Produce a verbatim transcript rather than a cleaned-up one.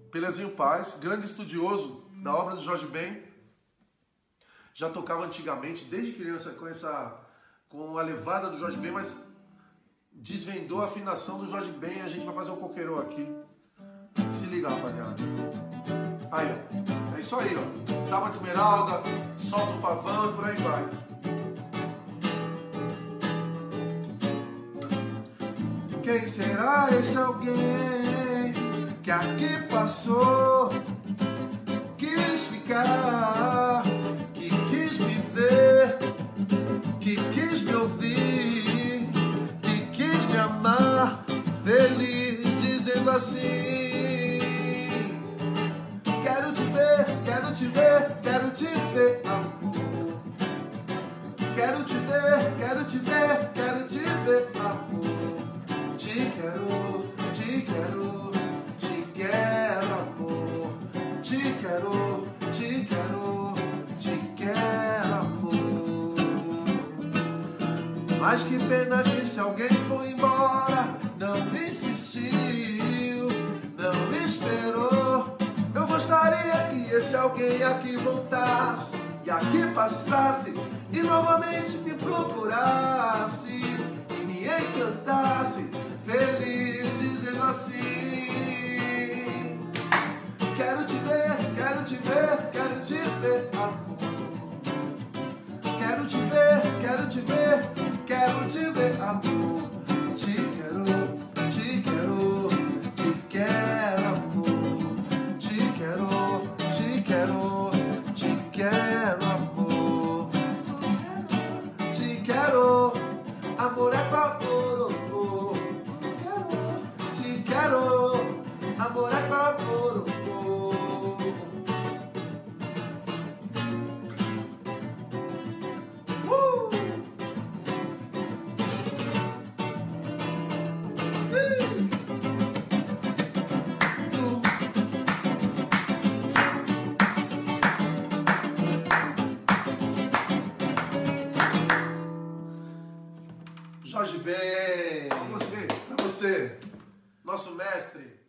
Pelezinho Paz, grande estudioso da obra do Jorge Ben. Já tocava antigamente, desde criança, com essa, com a levada do Jorge Ben, mas desvendou a afinação do Jorge Ben e a gente vai fazer um coqueiro aqui. Se liga, rapaziada. Aí, ó. É isso aí, ó. Tábua de esmeralda, solta o pavão e por aí vai. Quem será esse alguém que aqui passou, quis ficar, que quis me ver, que quis me ouvir, que quis me amar, feliz, dizendo assim: quero te ver, quero te ver, quero te ver, amor. Quero te ver, quero te ver, quero te ver, amor. Te quero, te quero, te quero, amor. Te quero, te quero, te quero, amor. Mas que pena que se alguém foi embora, não insistiu, não esperou. Eu gostaria que esse alguém aqui voltasse e aqui passasse e novamente me procurasse e me encantasse, feliz, dizendo assim: quero te ver, quero te ver, quero te ver, amor. Quero te ver, quero te ver, quero te ver, amor. Te quero, te quero, te quero, amor. Te quero, te quero, te quero, amor. Te quero, amor é favor. Te quero, amor é favor. Uh! Jorge Ben, pra você, pra você, nosso mestre.